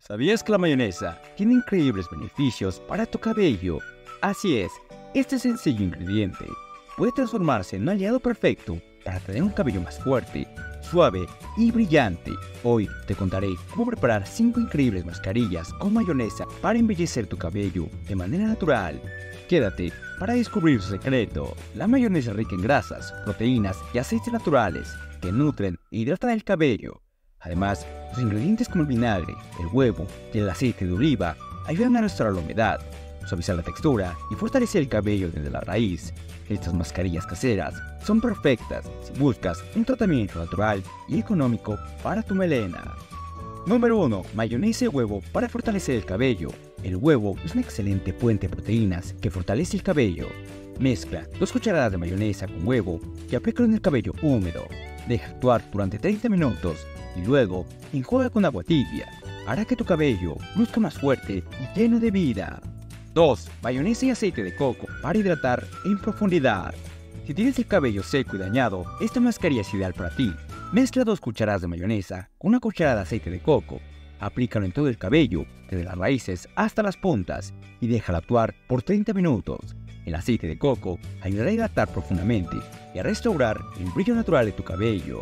¿Sabías que la mayonesa tiene increíbles beneficios para tu cabello? Así es, este sencillo ingrediente puede transformarse en un aliado perfecto para tener un cabello más fuerte, suave y brillante. Hoy te contaré cómo preparar 5 increíbles mascarillas con mayonesa para embellecer tu cabello de manera natural. Quédate para descubrir su secreto. La mayonesa es rica en grasas, proteínas y aceites naturales que nutren e hidratan el cabello. Además, los ingredientes como el vinagre, el huevo y el aceite de oliva ayudan a restaurar la humedad, suavizar la textura y fortalecer el cabello desde la raíz. Estas mascarillas caseras son perfectas si buscas un tratamiento natural y económico para tu melena. Número 1. Mayonesa y huevo para fortalecer el cabello. El huevo es una excelente fuente de proteínas que fortalece el cabello. Mezcla 2 cucharadas de mayonesa con huevo y aplícalo en el cabello húmedo. Deja actuar durante 30 minutos y luego enjuaga con agua tibia. Hará que tu cabello luzca más fuerte y lleno de vida. 2. Mayonesa y aceite de coco para hidratar en profundidad. Si tienes el cabello seco y dañado, esta mascarilla es ideal para ti. Mezcla 2 cucharadas de mayonesa con 1 cucharada de aceite de coco. Aplícalo en todo el cabello, desde las raíces hasta las puntas, y déjalo actuar por 30 minutos. El aceite de coco ayudará a hidratar profundamente y a restaurar el brillo natural de tu cabello.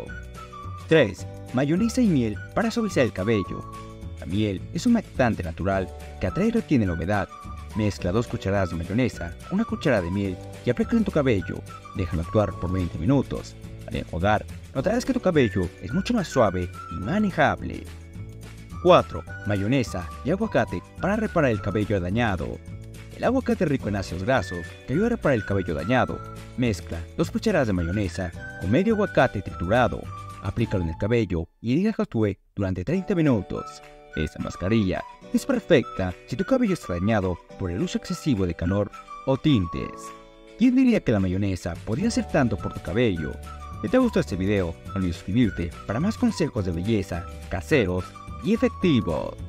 3. Mayonesa y miel para suavizar el cabello. La miel es un humectante natural que atrae y retiene la humedad. Mezcla 2 cucharadas de mayonesa, 1 cucharada de miel y aplícalo en tu cabello. Déjalo actuar por 20 minutos. Al enjuagar, notarás que tu cabello es mucho más suave y manejable. 4. Mayonesa y aguacate para reparar el cabello dañado. El aguacate es rico en ácidos grasos que ayuda a reparar el cabello dañado. Mezcla 2 cucharadas de mayonesa con medio aguacate triturado. Aplícalo en el cabello y deja que actúe durante 30 minutos. Esta mascarilla es perfecta si tu cabello está dañado por el uso excesivo de calor o tintes. ¿Quién diría que la mayonesa podría hacer tanto por tu cabello? Si te gustó este video, no olvides suscribirte para más consejos de belleza, caseros y efectivos.